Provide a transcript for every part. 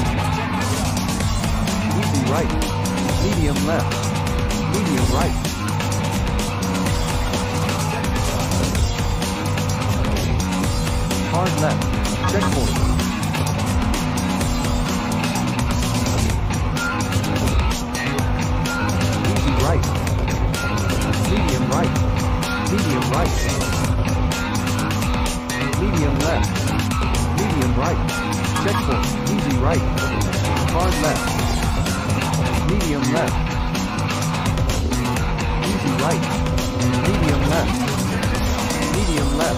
Easy right. Medium left. Medium right. Hard left. Checkpoint. Easy right. Medium right. Medium right. Medium left. Medium right. Checkpoint. Easy right. Hard left. Medium left. Easy right. Medium left. Medium left.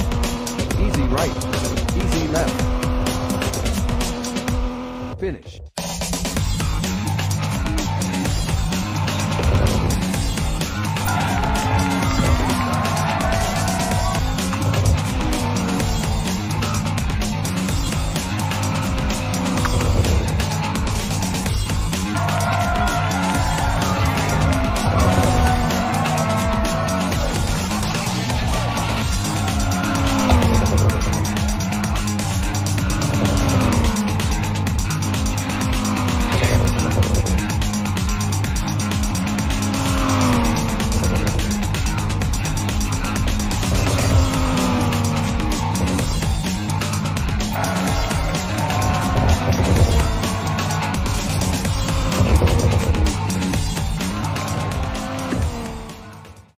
Easy right. Easy left. Finish.